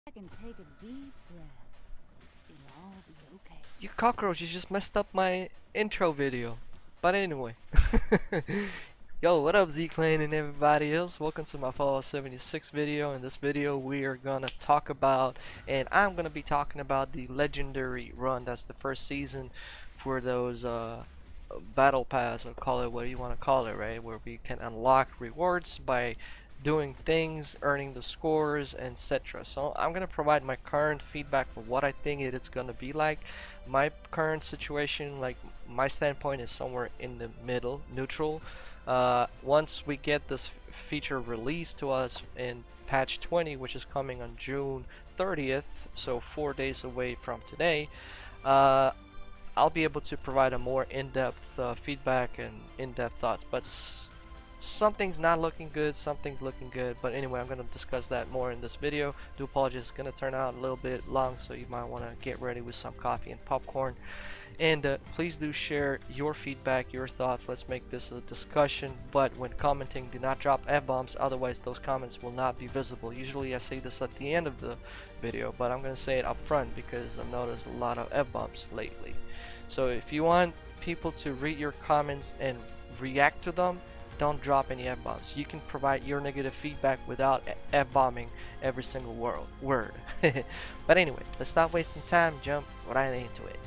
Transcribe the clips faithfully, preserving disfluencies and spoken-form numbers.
And take a deep breath. It'll all be okay. You cockroaches just messed up my intro video. But anyway. Yo, what up Z-Clan and everybody else? Welcome to my Fallout seventy-six video. In this video we are gonna talk about, and I'm gonna be talking about the legendary run. That's the first season for those uh, battle pass, or call it what you want to call it, right? Where we can unlock rewards by doing things, earning the scores, et cetera. So I'm gonna provide my current feedback for what I think it is gonna be like. My current situation, like my standpoint, is somewhere in the middle, neutral. Uh, once we get this feature released to us in patch twenty, which is coming on June thirtieth, so four days away from today, uh, I'll be able to provide a more in-depth uh, feedback and in-depth thoughts. But s something's not looking good, something's looking good. But anyway, I'm going to discuss that more in this video. Do apologize, it's going to turn out a little bit long, so you might want to get ready with some coffee and popcorn. And uh, please do share your feedback, your thoughts. Let's make this a discussion. But when commenting, do not drop F-bombs, otherwise those comments will not be visible. Usually I say this at the end of the video, but I'm going to say it up front because I've noticed a lot of F-bombs lately. So if you want people to read your comments and react to them, don't drop any F-bombs. You can provide your negative feedback without F-bombing every single word. word. But anyway, let's not wasting time, jump right into it.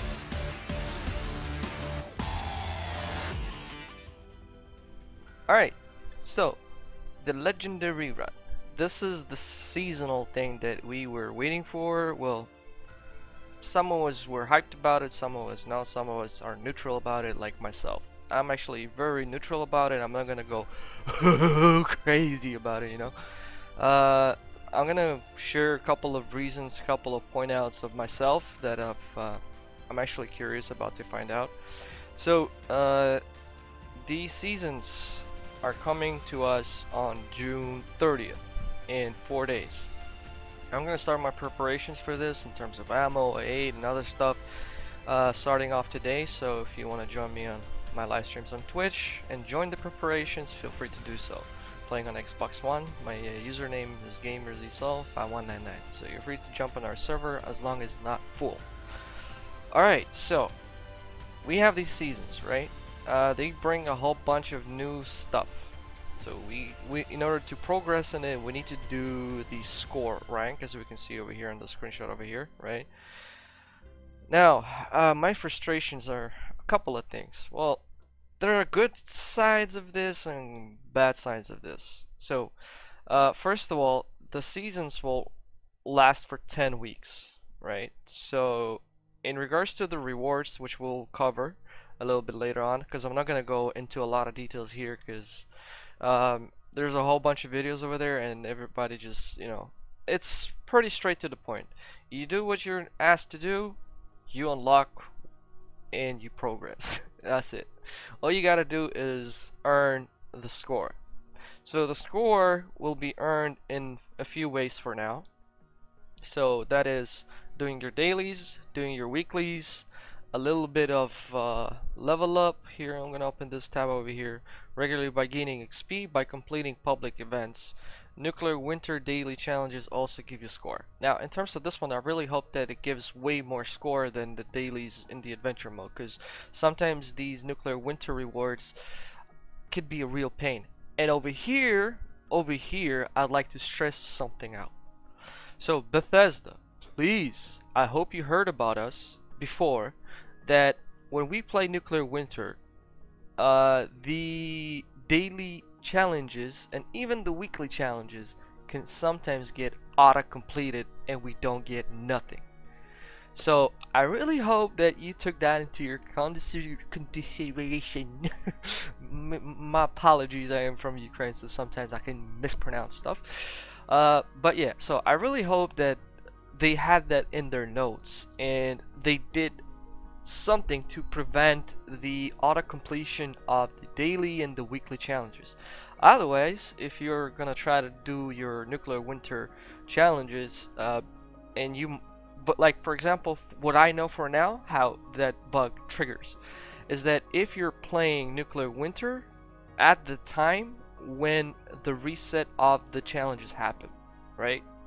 Alright, so the legendary run. This is the seasonal thing that we were waiting for. Well, some of us were hyped about it, some of us not, some of us are neutral about it, like myself. I'm actually very neutral about it. I'm not gonna go crazy about it, you know. Uh, I'm gonna share a couple of reasons, a couple of point outs of myself that I've, uh, I'm actually curious about to find out. So, uh, these seasons are coming to us on June thirtieth in four days. I'm gonna start my preparations for this in terms of ammo, aid, and other stuff uh, starting off today. So if you want to join me on my live streams on Twitch and join the preparations, feel free to do so. Playing on Xbox One, my uh, username is gamersesol five one nine nine, so you're free to jump on our server as long as it's not full. Alright, so we have these seasons, right? Uh, they bring a whole bunch of new stuff. So we, we, in order to progress in it, we need to do the score rank, as we can see over here in the screenshot over here, right? Now, uh, my frustrations are a couple of things. Well, there are good sides of this and bad sides of this. So, uh, first of all, the seasons will last for ten weeks, right? So, in regards to the rewards, which we'll cover a little bit later on, because I'm not going to go into a lot of details here, because um, there's a whole bunch of videos over there and everybody just, you know, it's pretty straight to the point. You do what you're asked to do, you unlock, and you progress. That's it. All you gotta do is earn the score. So the score will be earned in a few ways for now. So that is doing your dailies, doing your weeklies, a little bit of uh, level up. Here I'm gonna open this tab over here. Regularly by gaining X P by completing public events. Nuclear winter daily challenges also give you score. Now in terms of this one, I really hope that it gives way more score than the dailies in the adventure mode, because sometimes these nuclear winter rewards could be a real pain. And over here, over here, I'd like to stress something out. So Bethesda, please, I hope you heard about us before, that when we play nuclear winter, uh, the daily challenges and even the weekly challenges can sometimes get auto completed and we don't get nothing. So I really hope that you took that into your consideration. My apologies, I am from Ukraine, so sometimes I can mispronounce stuff. Uh, but yeah, so I really hope that they had that in their notes and they did something to prevent the auto completion of the daily and the weekly challenges. Otherwise, if you're gonna try to do your nuclear winter challenges uh, and you but like for example, what I know for now how that bug triggers is that if you're playing nuclear winter at the time when the reset of the challenges happen, right?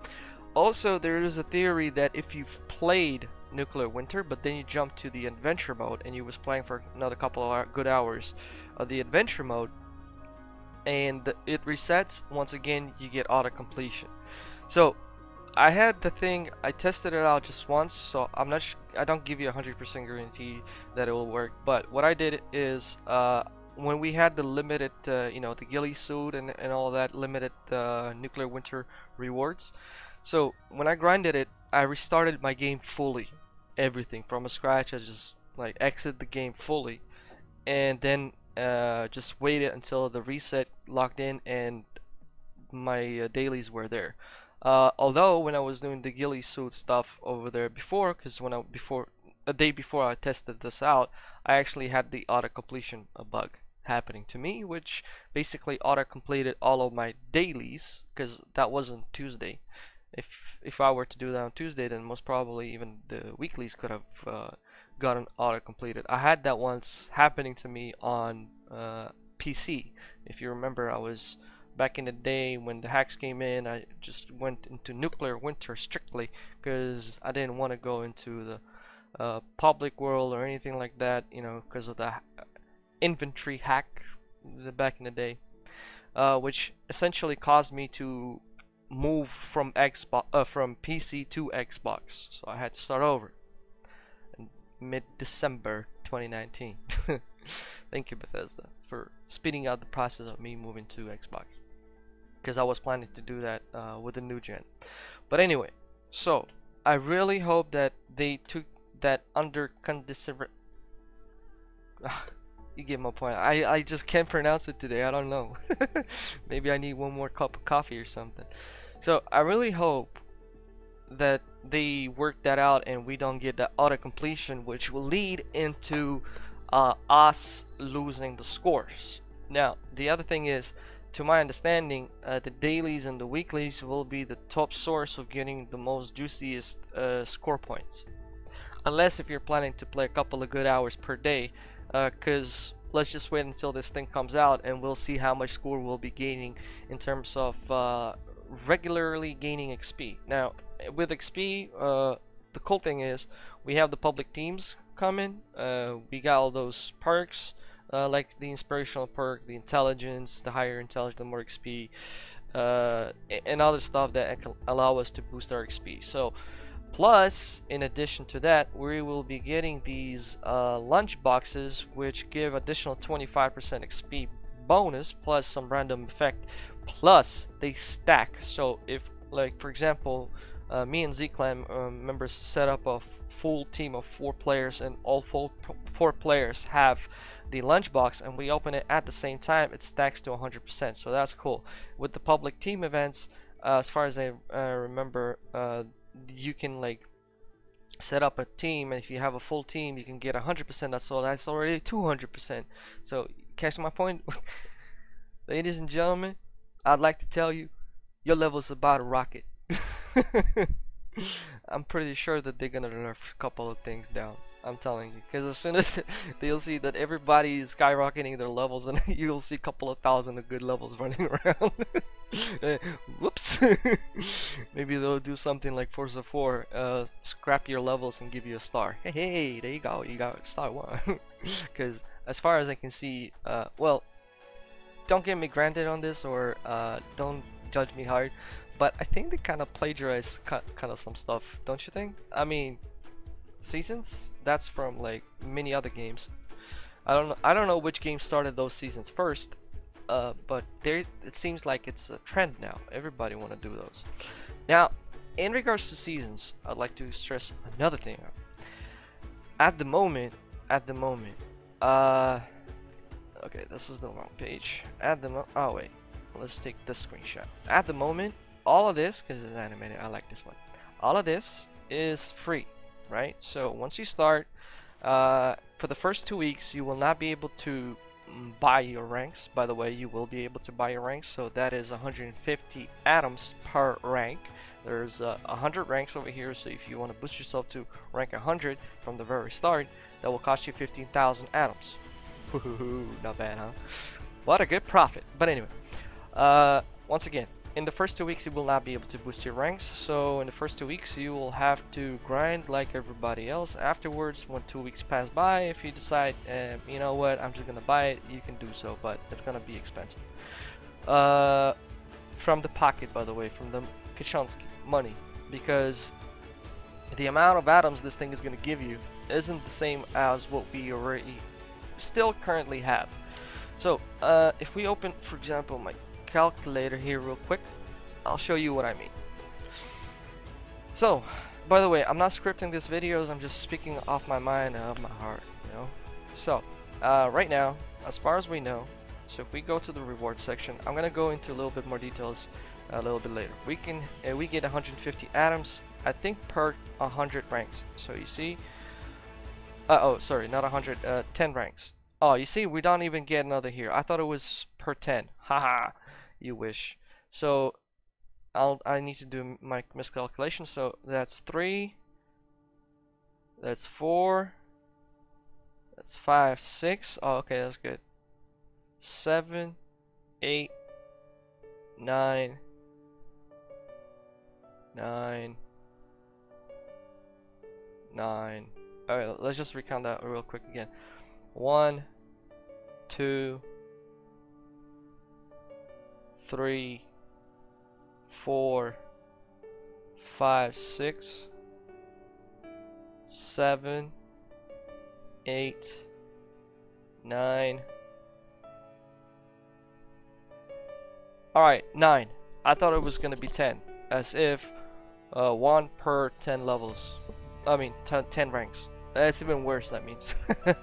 also there is a theory that if you've played Nuclear Winter, but then you jump to the adventure mode and you was playing for another couple of good hours of the adventure mode, and it resets once again, you get auto completion. So I had the thing, I tested it out just once, so I'm not sh I don't give you a hundred percent guarantee that it will work, but what I did is uh, when we had the limited uh, you know, the ghillie suit and, and all that limited uh, Nuclear Winter rewards, so when I grinded it, I restarted my game fully, everything from scratch. I just like exit the game fully, and then uh, just waited until the reset locked in and my uh, dailies were there. Uh, although when I was doing the ghillie suit stuff over there before, because when I before a day before I tested this out, I actually had the auto completion uh, bug happening to me, which basically auto completed all of my dailies, because that wasn't Tuesday. If if I were to do that on Tuesday, then most probably even the weeklies could have uh, gotten auto completed. I had that once happening to me on uh, P C. If you remember, I was back in the day when the hacks came in, I just went into Nuclear Winter strictly because I didn't want to go into the uh, public world or anything like that, you know, because of the inventory hack the back in the day, uh, which essentially caused me to move from Xbox uh, from P C to Xbox, so I had to start over in mid-December twenty nineteen. Thank you, Bethesda, for speeding out the process of me moving to Xbox, because I was planning to do that uh, with the new gen. But anyway, so I really hope that they took that under consider. You get my point. I I just can't pronounce it today. I don't know. Maybe I need one more cup of coffee or something. So I really hope that they work that out and we don't get that auto completion, which will lead into uh, us losing the scores. Now the other thing is, to my understanding, uh, the dailies and the weeklies will be the top source of getting the most juiciest uh, score points, unless if you're planning to play a couple of good hours per day, because uh, let's just wait until this thing comes out and we'll see how much score we'll be gaining in terms of uh, regularly gaining X P. Now with X P, uh, the cool thing is we have the public teams coming, uh, we got all those perks, uh, like the inspirational perk, the intelligence, the higher intelligence, the more X P, uh, and other stuff that can allow us to boost our X P. So plus, in addition to that, we will be getting these uh, lunch boxes, which give additional twenty-five percent X P bonus, plus some random effect, plus they stack. So if, like for example, uh, me and Z-Clan uh, members set up a full team of four players, and all four, four players have the lunchbox, and we open it at the same time, it stacks to one hundred percent. So that's cool. With the public team events, uh, as far as I uh, remember, uh, you can like set up a team, and if you have a full team, you can get one hundred percent. That's all. That's already two hundred percent. So catch my point. Ladies and gentlemen, I'd like to tell you, your level is about to rocket. I'm pretty sure that they're gonna nerf a couple of things down. I'm telling you, because as soon as they'll see that everybody is skyrocketing their levels, and you'll see a couple of thousand of good levels running around. uh, whoops. Maybe they'll do something like Forza four, uh, scrap your levels and give you a star. Hey, hey, there you go, you got star one. Because as far as I can see, uh, well, don't get me granted on this, or uh, don't judge me hard, but I think they kind of plagiarize kind of some stuff, don't you think? I mean, seasons, that's from like many other games. I don't know. I don't know which game started those seasons first, uh, but there it seems like it's a trend now. Everybody want to do those. Now, in regards to seasons, I'd like to stress another thing. At the moment, at the moment, uh, okay, this is the wrong page. At the mo oh wait, let's take this screenshot. At the moment, all of this, because it's animated, I like this one. All of this is free. Right, so once you start, uh, for the first two weeks you will not be able to mm, buy your ranks. By the way, you will be able to buy your ranks, so that is one hundred fifty atoms per rank. There's uh, one hundred ranks over here, so if you want to boost yourself to rank one hundred from the very start, that will cost you fifteen thousand atoms. Not bad, huh? What a good profit. But anyway, uh, once again, in the first two weeks you will not be able to boost your ranks, so in the first two weeks you will have to grind like everybody else. Afterwards, when two weeks pass by, if you decide, uh, you know what, I'm just gonna buy it, you can do so, but it's gonna be expensive. Uh, from the pocket, by the way, from the Kachonsky money, because the amount of atoms this thing is gonna give you isn't the same as what we already still currently have. So uh, if we open, for example, my calculator here real quick, I'll show you what I mean. So, by the way, I'm not scripting these videos, I'm just speaking off my mind and off my heart, you know. So, uh, right now, as far as we know, so if we go to the reward section, I'm gonna go into a little bit more details a little bit later. We can uh, we get one hundred fifty atoms, I think, per one hundred ranks. So you see, uh, oh sorry, not one hundred, uh, ten ranks. Oh, you see, we don't even get another here. I thought it was per ten. Haha. You wish. So I'll I need to do my miscalculation. So that's three, that's four, that's five, six. Oh, okay, that's good. Seven, eight, nine, nine, nine. All right, let's just recount that real quick again. One, two, three, four, five, six, seven, eight, nine. Alright, nine. I thought it was gonna be ten, as if uh, one per ten levels. I mean, ten ranks. That's even worse, that means.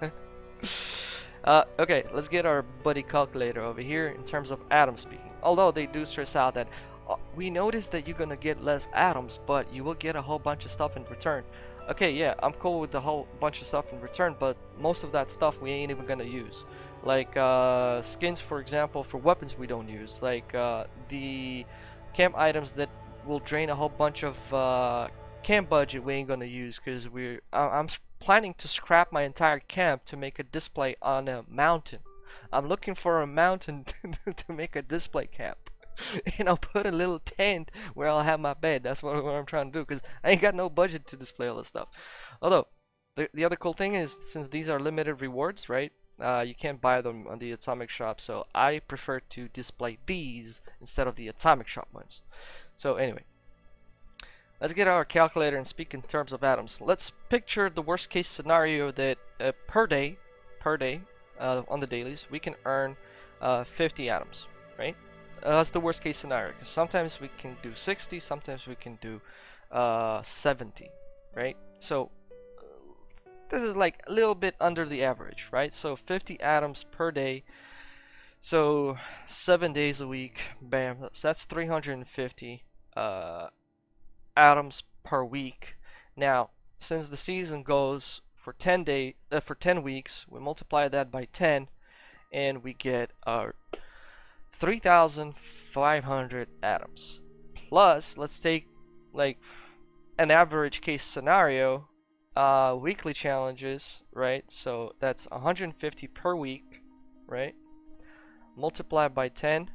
Uh, okay, let's get our buddy calculator over here in terms of atoms speaking. Although they do stress out that uh, we noticed that you're gonna get less atoms, but you will get a whole bunch of stuff in return. Okay, yeah, I'm cool with the whole bunch of stuff in return, but most of that stuff we ain't even gonna use. Like uh, skins, for example, for weapons we don't use. Like uh, the camp items that will drain a whole bunch of uh, camp budget we ain't gonna use, because we're uh, I'm planning to scrap my entire camp to make a display on a mountain. I'm looking for a mountain to make a display camp. And I'll put a little tent where I'll have my bed. That's what, what I'm trying to do, because I ain't got no budget to display all this stuff. Although, the, the other cool thing is, since these are limited rewards, right? Uh, you can't buy them on the Atomic Shop, so I prefer to display these instead of the Atomic Shop ones. So anyway, let's get our calculator and speak in terms of atoms. Let's picture the worst case scenario that uh, per day, per day, uh, on the dailies, we can earn uh, fifty atoms, right? Uh, that's the worst case scenario, because sometimes we can do sixty, sometimes we can do uh, seventy, right? So uh, this is like a little bit under the average, right? So fifty atoms per day, so seven days a week, bam, so that's three hundred fifty uh, atoms per week. Now, since the season goes for ten day, uh, for ten weeks, we multiply that by ten, and we get our three thousand five hundred atoms. Plus, let's take like an average case scenario, uh, weekly challenges, right? So that's one hundred fifty per week, right? Multiplied by ten.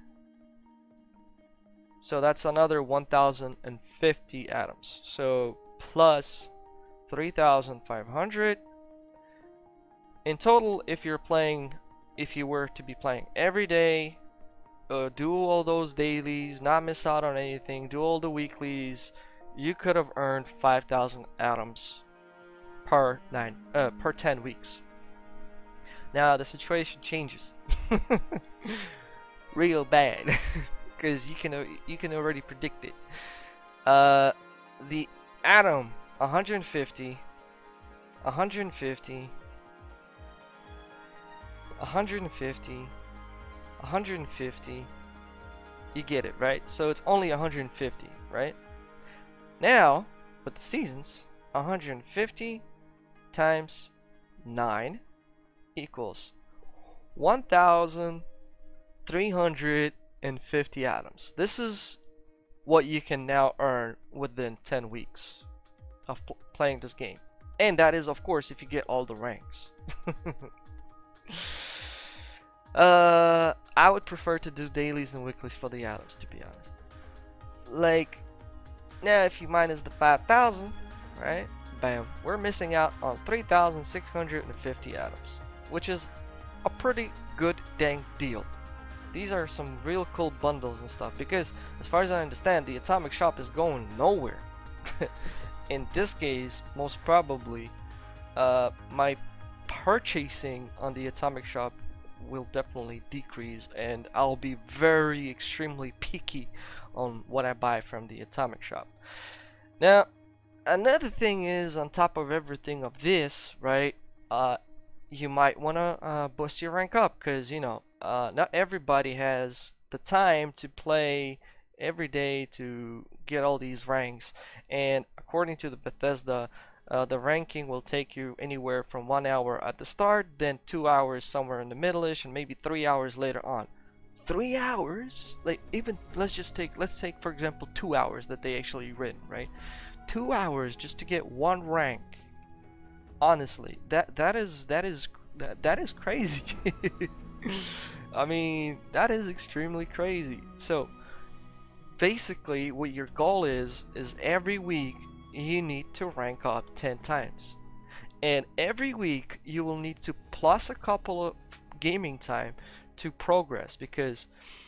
So that's another one thousand fifty atoms. So plus three thousand five hundred. In total, if you're playing, if you were to be playing every day, uh, do all those dailies, not miss out on anything, do all the weeklies, you could have earned five thousand atoms per nine, uh, per ten weeks. Now the situation changes, real bad. Because you can you can already predict it. Uh, the atom one hundred fifty, one hundred fifty, one hundred fifty, one hundred fifty. You get it, right? So it's only one hundred fifty, right? Now with the seasons, one hundred fifty times nine equals one thousand three hundred and fifty atoms. This is what you can now earn within ten weeks of pl playing this game, and that is, of course, if you get all the ranks. uh, I would prefer to do dailies and weeklies for the atoms, to be honest. like, now if you minus the five thousand, right? Bam, we're missing out on three thousand six hundred fifty atoms, which is a pretty good dang deal. These are some real cool bundles and stuff, because as far as I understand, the atomic shop is going nowhere. In this case, most probably, uh, my purchasing on the atomic shop will definitely decrease, and I'll be very extremely picky on what I buy from the atomic shop. Now, another thing is, on top of everything of this, right, uh, you might want to uh, boost your rank up, because, you know, uh, not everybody has the time to play every day to get all these ranks, and according to the Bethesda, uh, the ranking will take you anywhere from one hour at the start, then two hours somewhere in the middle-ish, and maybe three hours later on. Three hours? Like, even, let's just take, let's take, for example, two hours that they actually written, right? Two hours just to get one rank. Honestly, that that is that is that, that is crazy. I mean, that is extremely crazy. So basically what your goal is is every week you need to rank up ten times, and every week you will need to plus a couple of gaming time to progress, because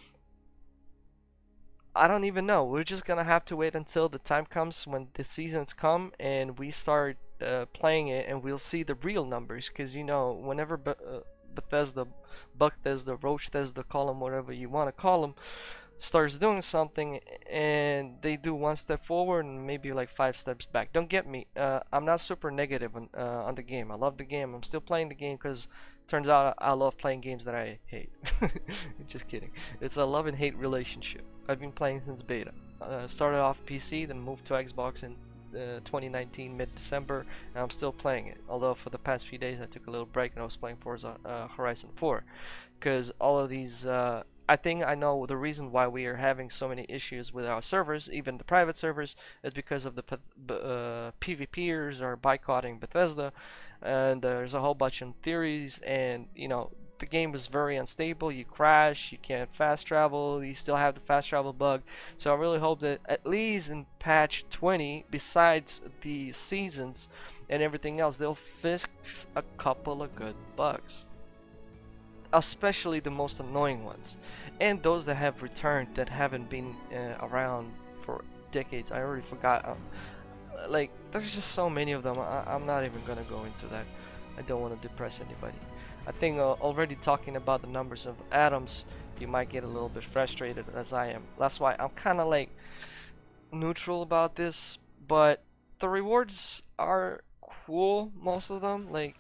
I don't even know, we're just gonna have to wait until the time comes when the seasons come and we start uh, playing it, and we'll see the real numbers. Because, you know, whenever Be uh, Bethesda, Buckthesda, Roachthesda, call them whatever you want to call them, starts doing something, and they do one step forward and maybe like five steps back. Don't get me, uh, I'm not super negative on, uh, on the game. I love the game. I'm still playing the game because turns out I love playing games that I hate. Just kidding. It's a love and hate relationship. I've been playing since beta. Uh, started off P C, then moved to Xbox in uh, twenty nineteen mid-December, and I'm still playing it. Although for the past few days I took a little break and I was playing Forza uh, Horizon four, because all of these uh, I think I know the reason why we are having so many issues with our servers, even the private servers, is because of the uh, PvPers are boycotting Bethesda, and uh, there's a whole bunch of theories, and you know, the game is very unstable. You crash, you can't fast travel, you still have the fast travel bug. So I really hope that at least in patch twenty, besides the seasons and everything else, they'll fix a couple of good bugs, especially the most annoying ones, and those that have returned that haven't been uh, around for decades. I already forgot. Um, like, there's just so many of them. I I'm not even gonna go into that. I don't want to depress anybody. I think uh, already talking about the numbers of atoms, you might get a little bit frustrated, as I am. That's why I'm kind of like neutral about this, but the rewards are cool, most of them, like,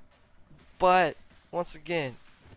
but once again,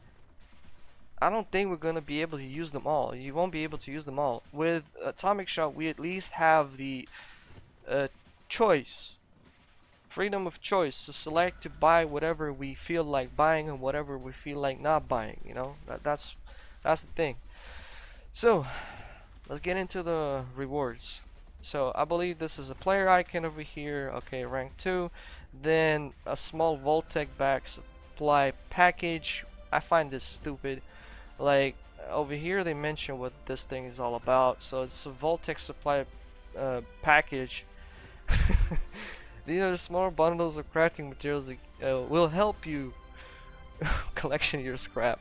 I don't think we're gonna be able to use them all. You won't be able to use them all. With Atomic Shop, we at least have the uh, choice, freedom of choice to select to buy whatever we feel like buying and whatever we feel like not buying. You know, that, that's that's the thing. So let's get into the rewards. So I believe this is a player icon over here. Okay, rank two. Then a small Voltec back supply package. I find this stupid. Like, over here they mention what this thing is all about. So it's a Voltec supply uh, package. These are the small bundles of crafting materials that uh, will help you collection your scrap.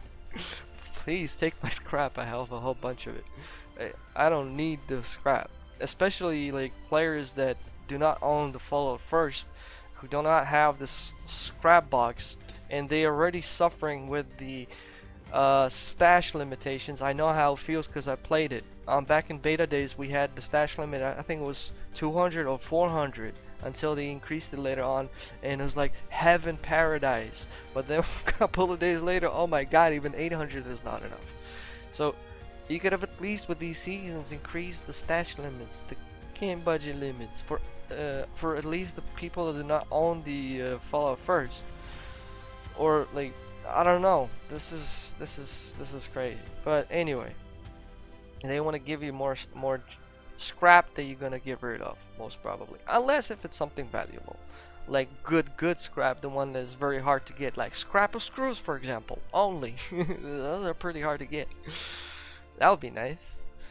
Please take my scrap. I have a whole bunch of it. I, I don't need the scrap, especially like players that do not own the Fallout First, who do not have this scrap box, and they are already suffering with the uh, stash limitations. I know how it feels because I played it. Um, back in beta days, we had the stash limit. I think it was two hundred or four hundred until they increased it later on, and it was like heaven paradise. But then a couple of days later, oh my god, even eight hundred is not enough. So you could have at least with these seasons increased the stash limits, the game budget limits for uh, for at least the people that do not own the uh, Fallout First, or like, I don't know. This is this is this is crazy. But anyway, they want to give you more more scrap that you're gonna get rid of, most probably, unless if it's something valuable, like good good scrap, the one that's very hard to get, like scrap of screws, for example, only. Those are pretty hard to get. That would be nice.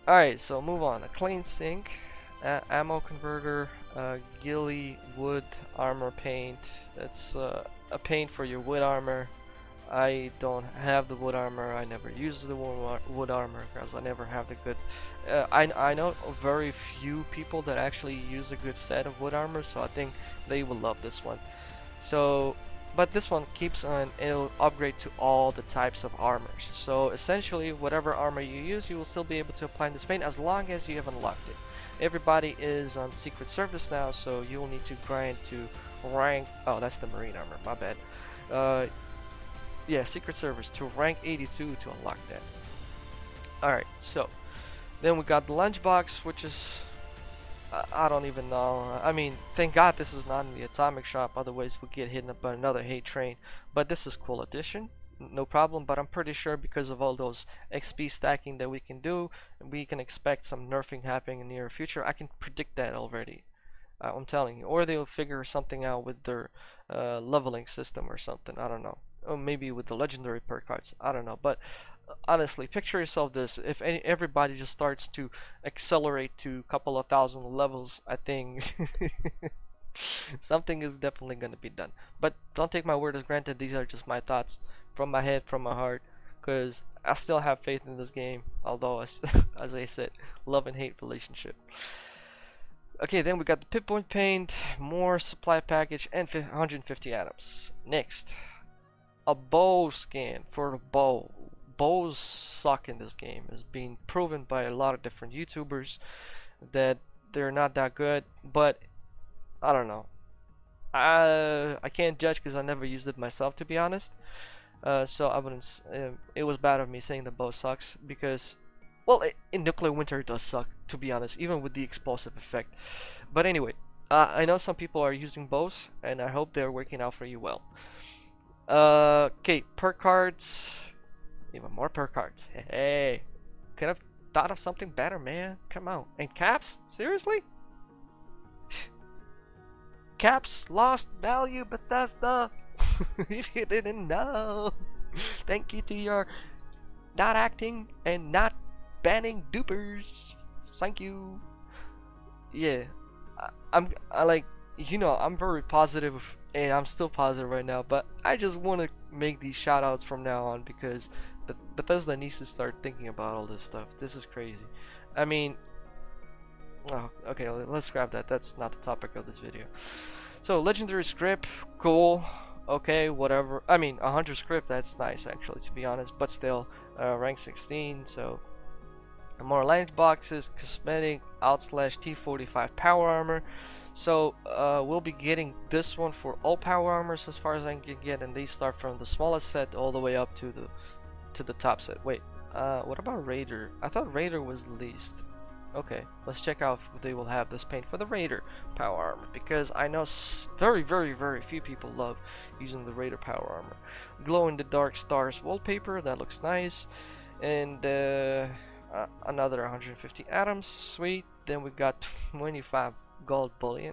Alright, so move on. A clean sink, a ammo converter, uh, ghillie wood armor paint. That's uh, a paint for your wood armor. I don't have the wood armor. I never use the wood armor because I never have the good. Uh, I I know very few people that actually use a good set of wood armor, so I think they will love this one. So, but this one keeps on. It'll upgrade to all the types of armors. So essentially, whatever armor you use, you will still be able to apply this paint as long as you have unlocked it. Everybody is on Secret Service now, so you will need to grind to rank. Oh, that's the Marine armor. My bad. Uh, Yeah, Secret Service to rank eighty-two to unlock that. Alright, so then we got the lunchbox, which is I, I don't even know. I mean, thank God this is not in the atomic shop, otherwise we'll get hit by another hate train. But this is cool addition, no problem. But I'm pretty sure because of all those X P stacking that we can do, we can expect some nerfing happening in the near future. I can predict that already. Uh, I'm telling you, or they'll figure something out with their uh, leveling system or something. I don't know. Or maybe with the legendary perk cards. I don't know. But uh, honestly, picture yourself this: if any, everybody just starts to accelerate to a couple of thousand levels, I think something is definitely going to be done. But don't take my word as granted. These are just my thoughts from my head, from my heart, because I still have faith in this game. Although, as, as I said, love and hate relationship. Okay, then we got the pinpoint paint, more supply package, and one hundred fifty atoms. Next, a bow skin for the bow. Bows suck in this game. It's been proven by a lot of different YouTubers that they're not that good, but I don't know. I I can't judge because I never used it myself, to be honest. Uh, so I wouldn't. Uh, it was bad of me saying the bow sucks because. Well, in Nuclear Winter it does suck, to be honest, even with the explosive effect. But anyway, uh, I know some people are using bows, and I hope they're working out for you well. Uh, okay, perk cards. Even more perk cards. Hey, could have thought of something better, man. Come on. And caps? Seriously? Caps lost value, but that's the. If you didn't know. Thank you to your not acting and not banning dupers. Thank you. Yeah, I, I'm I like you know I'm very positive and I'm still positive right now, but I just want to make these shout outs from now on because Beth Bethesda needs to start thinking about all this stuff. This is crazy. I mean, oh, okay, let's scrap that. That's not the topic of this video. So legendary script, cool. Okay, whatever. I mean, one hundred script, that's nice actually, to be honest, but still, uh, rank sixteen, so more lunch boxes, cosmetic, out slash T forty-five power armor. So uh, we'll be getting this one for all power armors as far as I can get, and they start from the smallest set all the way up to the to the top set. Wait, uh, what about Raider? I thought Raider was the least. Okay, let's check out if they will have this paint for the Raider power armor, because I know s very very very few people love using the Raider power armor. Glow in the dark stars wallpaper, that looks nice, and uh, Uh, another one hundred fifty atoms, sweet. Then we got twenty-five gold bullion.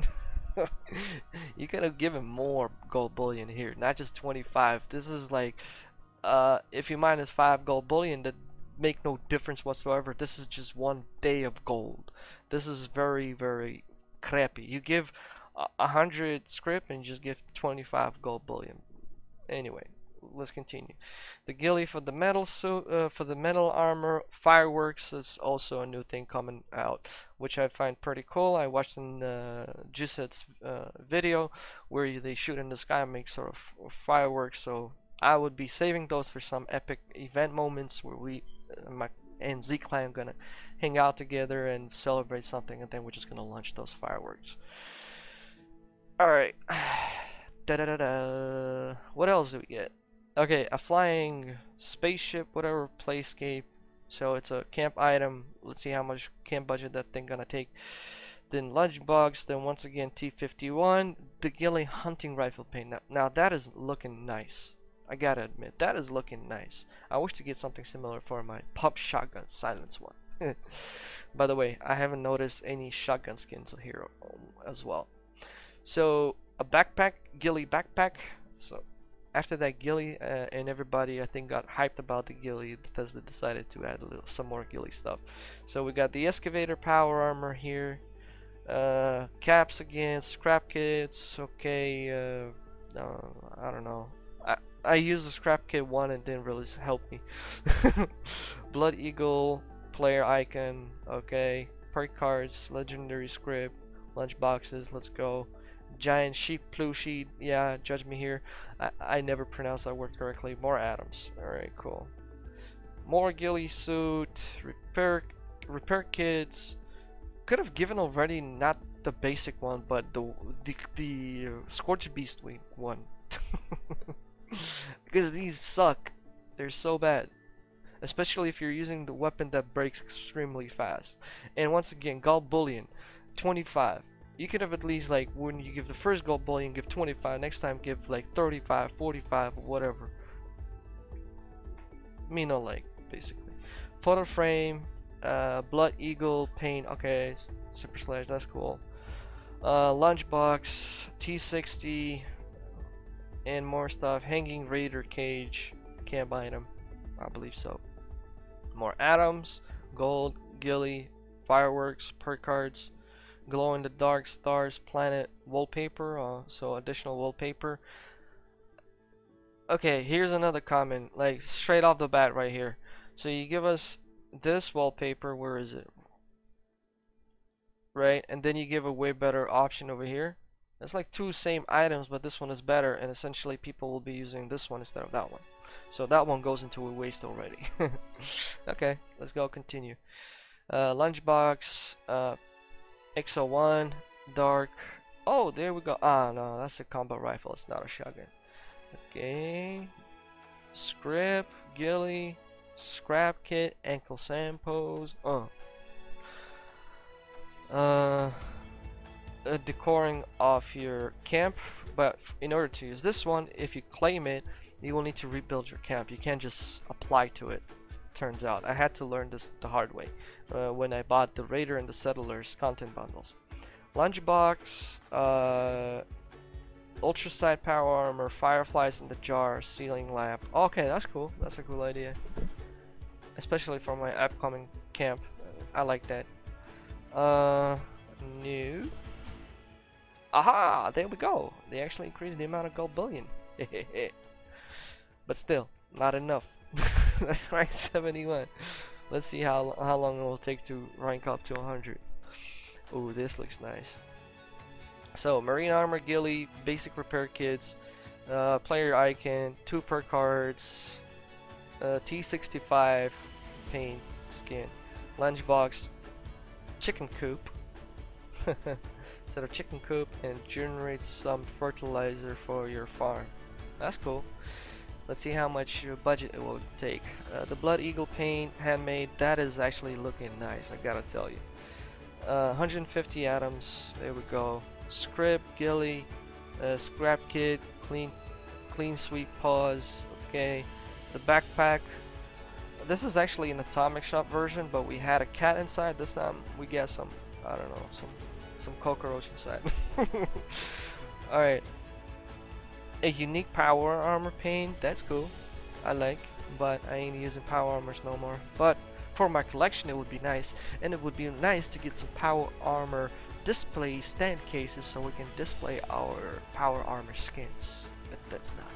You could have given more gold bullion here, not just twenty-five. This is like, uh, if you minus five gold bullion, that make no difference whatsoever. This is just one day of gold. This is very very crappy. You give a hundred script and you just give twenty-five gold bullion. Anyway, let's continue. The ghillie for the metal suit, uh, for the metal armor. Fireworks is also a new thing coming out, which I find pretty cool. I watched in uh, Juicehead's uh, video where they shoot in the sky and make sort of fireworks. So I would be saving those for some epic event moments where we uh, my, and Z Clan gonna hang out together and celebrate something, and then we're just gonna launch those fireworks. All right. Da da da da. What else do we get? Okay, a flying spaceship, whatever, playscape. So it's a camp item. Let's see how much camp budget that thing gonna take. Then lunchbox. Then once again T fifty-one. The ghillie hunting rifle paint. Now, now that is looking nice. I gotta admit, that is looking nice. I wish to get something similar for my pump shotgun silence one. By the way, I haven't noticed any shotgun skins here as well. So a backpack, ghillie backpack. So after that ghillie, uh, and everybody I think got hyped about the ghillie, Bethesda decided to add a little some more ghillie stuff. So we got the excavator power armor here, uh, caps again, scrap kits. Okay, uh, uh, I don't know. I I used the scrap kit one and didn't really help me. Blood Eagle player icon. Okay, perk cards, legendary script, lunch boxes. Let's go. Giant sheep plushie. Yeah, judge me here. I, I never pronounced that word correctly. More atoms. Alright, cool. More ghillie suit. Repair repair kits. Could have given already not the basic one, but the the, the uh, Scorch Beast one. Because these suck. They're so bad. Especially if you're using the weapon that breaks extremely fast. And once again, Gold Bullion. twenty-five. You could have at least, like, when you give the first Gold Bullion, give twenty-five, next time give like thirty-five, forty-five, or whatever. Me no like, basically. Photo frame, uh, Blood Eagle paint, okay, Super Slash, that's cool. Uh, lunchbox, T sixty, and more stuff. Hanging Raider cage, can't buy them, I believe so. More atoms, gold, ghillie, fireworks, perk cards. Glow in the dark stars planet wallpaper, uh, so additional wallpaper. Okay, here's another comment, like straight off the bat right here. So you give us this wallpaper, where is it? Right, and then you give a way better option over here. It's like two same items, but this one is better, and essentially people will be using this one instead of that one. So that one goes into a waste already. Okay, let's go continue. Uh, lunchbox, uh, X zero one, dark. Oh, there we go. Ah, no, that's a combat rifle. It's not a shotgun. Okay. Script, ghillie, scrap kit, ankle sand pose. Oh. Uh, uh, decoring off your camp. But in order to use this one, if you claim it, you will need to rebuild your camp. You can't just apply to it. Turns out I had to learn this the hard way uh, when I bought the Raider and the Settlers content bundles. Lunchbox, uh, ultraside power armor, fireflies in the jar, ceiling lamp. Okay, that's cool. That's a cool idea, especially for my upcoming camp. I like that. Uh, new. Aha! There we go. They actually increased the amount of gold bullion. But still, not enough. That's rank seventy-one. Let's see how how long it will take to rank up to one hundred. Ooh, this looks nice. So, marine armor, ghillie, basic repair kits, uh, player icon, two per cards, uh, T sixty-five paint skin, lunchbox, chicken coop. Set a chicken coop and generate some fertilizer for your farm. That's cool. Let's see how much your budget it will take. Uh, the Blood Eagle paint, handmade, that is actually looking nice, I gotta tell you. Uh, one hundred fifty atoms, there we go. Script, ghillie, uh, scrap kit, clean, clean sweep paws, okay. The backpack, this is actually an Atomic Shop version, but we had a cat inside. This time we got some, I don't know, some, some cockroach inside. Alright. A unique power armor paint, that's cool, I like, but I ain't using power armors no more. But for my collection it would be nice, and it would be nice to get some power armor display stand cases so we can display our power armor skins. But that's not.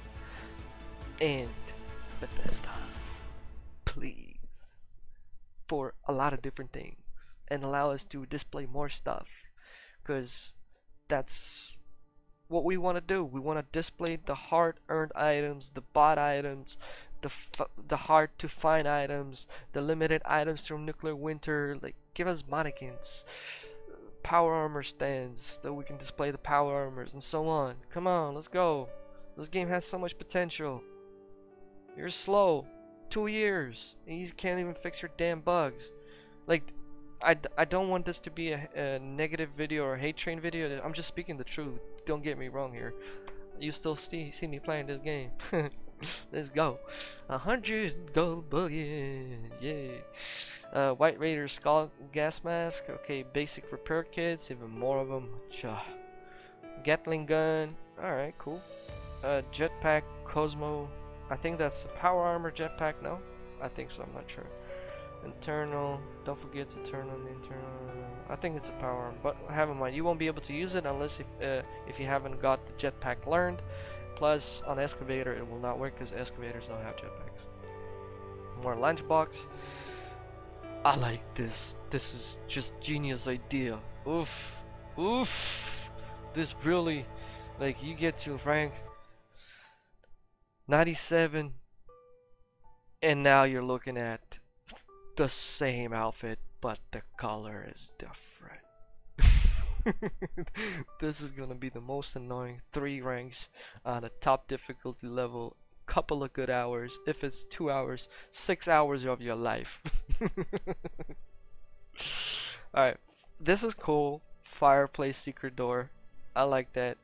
And Bethesda, please, for a lot of different things, and allow us to display more stuff, because that's what we want to do. We want to display the hard-earned items, the bought items, the f the hard-to-find items, the limited items from Nuclear Winter. Like, give us mannequins, power armor stands that we can display the power armors, and so on. Come on, let's go. This game has so much potential. You're slow. Two years, and you can't even fix your damn bugs. Like, I, d I don't want this to be a, a negative video or a hate train video. I'm just speaking the truth. Don't get me wrong here. You still see, see me playing this game. Let's go. A hundred gold bullion. Yeah. Uh, White Raider skull gas mask. Okay, basic repair kits. Even more of them. Gatling gun. Alright, cool. uh, jetpack Cosmo. I think that's the power armor jetpack. No, I think so. I'm not sure. Internal. Don't forget to turn on the internal. I think it's a power armor, but have in mind you won't be able to use it unless if uh, if you haven't got the jetpack learned. Plus, on excavator it will not work because excavators don't have jetpacks. More lunchbox. I like this. This is just genius idea. Oof. Oof. This really, like, you get to rank ninety-seven and now you're looking at the same outfit but the color is different. This is gonna be the most annoying three ranks on a top difficulty level. Couple of good hours. If it's two hours, six hours of your life. Alright, this is cool. Fireplace secret door. I like that.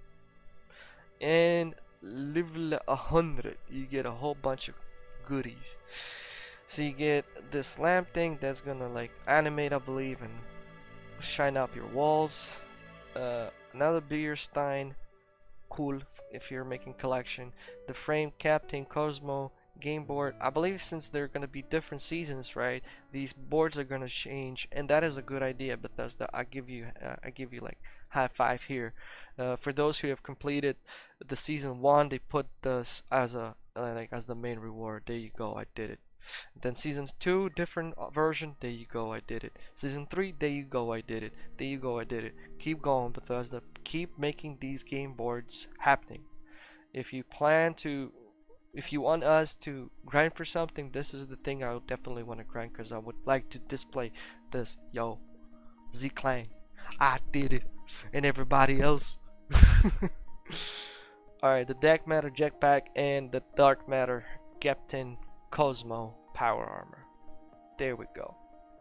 And level one hundred, you get a whole bunch of goodies. So you get this lamp thing that's gonna like animate, I believe, and shine up your walls. Uh, another beer stein, cool if you're making collection. The frame Captain Cosmo game board. I believe since they're gonna be different seasons, right? These boards are gonna change, and that is a good idea. Bethesda, I give you, uh, I give you like high five here. Uh, for those who have completed the season one, they put this as a uh, like as the main reward. There you go, I did it. Then season two, different version. There you go, I did it. Season three, there you go, I did it. There you go, I did it. Keep going, Bethesda. Keep making these game boards happening. If you plan to, if you want us to grind for something, this is the thing I would definitely want to grind, because I would like to display this. Yo, Z-Clan, I did it, and everybody else. Alright, the dark matter jetpack and the dark matter Captain Cosmo power armor. There we go.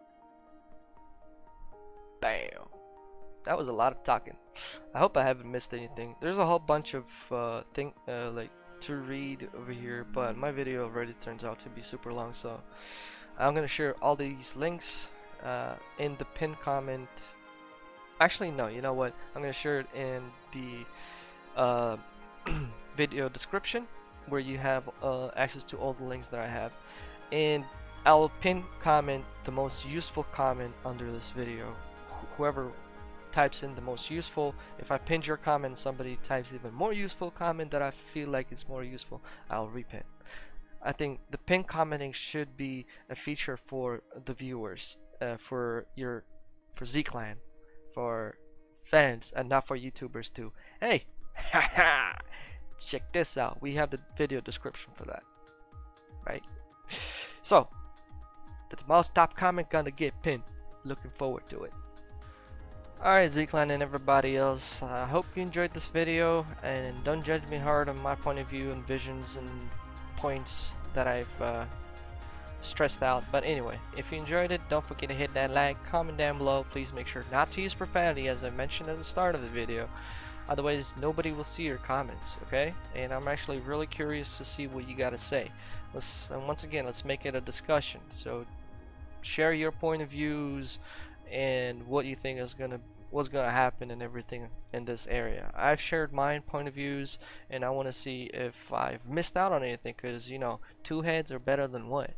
Bam. That was a lot of talking. I hope I haven't missed anything. There's a whole bunch of uh, thing uh, like to read over here, but my video already turns out to be super long, so I'm gonna share all these links uh, in the pinned comment. Actually, no. You know what? I'm gonna share it in the uh, video description, where you have uh, access to all the links that I have, and I'll pin comment the most useful comment under this video. Wh whoever types in the most useful, if I pinned your comment, somebody types even more useful comment that I feel like is more useful, I'll repin. I think the pin commenting should be a feature for the viewers, uh, for your for Z-Clan, for fans, and not for YouTubers too. Hey, haha, check this out. We have the video description for that, right? So, the most top comment gonna get pinned. Looking forward to it. Alright, Z-Clan and everybody else, I hope you enjoyed this video, and don't judge me hard on my point of view and visions and points that I've uh, stressed out. But anyway, if you enjoyed it, don't forget to hit that like, comment down below. Please make sure not to use profanity, as I mentioned at the start of the video. Otherwise, nobody will see your comments, okay? And I'm actually really curious to see what you gotta say. Let's, and once again, let's make it a discussion. So, share your point of views and what you think is gonna what's gonna happen and everything in this area. I've shared my point of views, and I want to see if I've missed out on anything, because you know, two heads are better than one.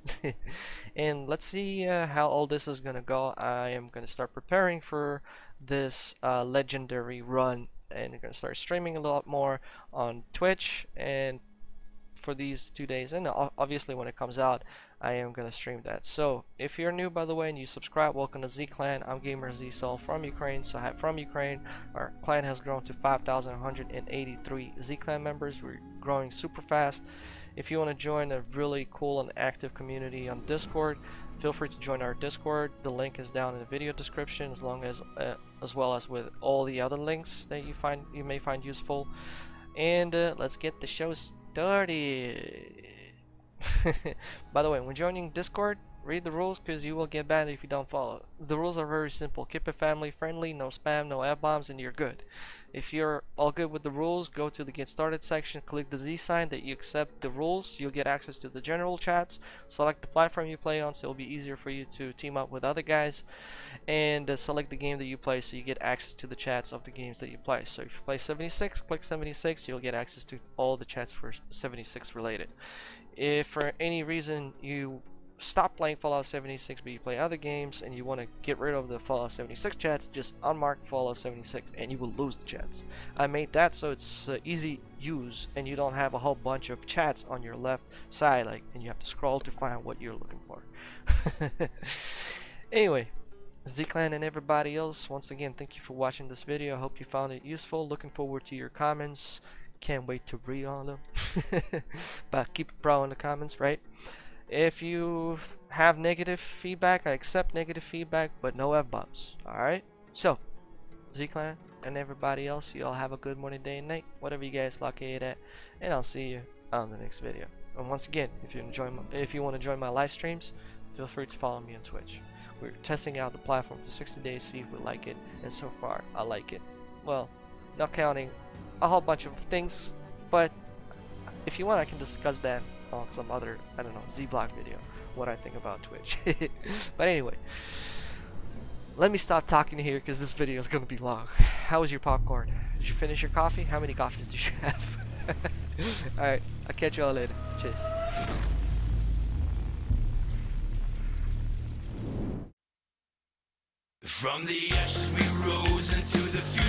And let's see uh, how all this is gonna go. I am gonna start preparing for this uh, legendary run, and I'm gonna start streaming a lot more on Twitch and for these two days, and obviously when it comes out I am gonna stream that. So if you're new, by the way, and you subscribe, welcome to Z-Clan. I'm Gamer Z Soul from Ukraine. So from Ukraine, our clan has grown to five thousand one hundred eighty-three Z-Clan members. We're growing super fast. If you want to join a really cool and active community on Discord, feel free to join our Discord. The link is down in the video description, as long as uh, as well as with all the other links that you find you may find useful. And uh, let's get the show started. By the way, when joining Discord, read the rules because you will get banned if you don't follow. The rules are very simple. Keep it family friendly, no spam, no F-bombs, and you're good. If you're all good with the rules, go to the get started section, click the Z sign that you accept the rules. You'll get access to the general chats. Select the platform you play on so it'll be easier for you to team up with other guys, and uh, select the game that you play so you get access to the chats of the games that you play. So if you play seventy-six, click seventy-six, you'll get access to all the chats for seventy-six related. If for any reason you stop playing Fallout seventy-six but you play other games and you want to get rid of the Fallout seventy-six chats, just unmark Fallout seventy-six and you will lose the chats. I made that so it's uh, easy use and you don't have a whole bunch of chats on your left side, like, and you have to scroll to find what you're looking for. Anyway, Z-Clan and everybody else, once again, thank you for watching this video. I hope you found it useful. Looking forward to your comments. Can't wait to read all them. But keep it pro in the comments, right? If you have negative feedback, I accept negative feedback, but no F-bombs. Alright? So, Z-Clan and everybody else, you all have a good morning, day, and night, whatever you guys locate at, and I'll see you on the next video. And once again, if you enjoy my, if you want to join my live streams, feel free to follow me on Twitch. We're testing out the platform for sixty days, see if we like it, and so far, I like it. Well, not counting a whole bunch of things, but if you want, I can discuss that on some other, I don't know, Z-Block video, what I think about Twitch. But anyway, let me stop talking here because this video is going to be long. How was your popcorn? Did you finish your coffee? How many coffees did you have? Alright, I'll catch you all later. Cheers. From the ashes we rose into the future.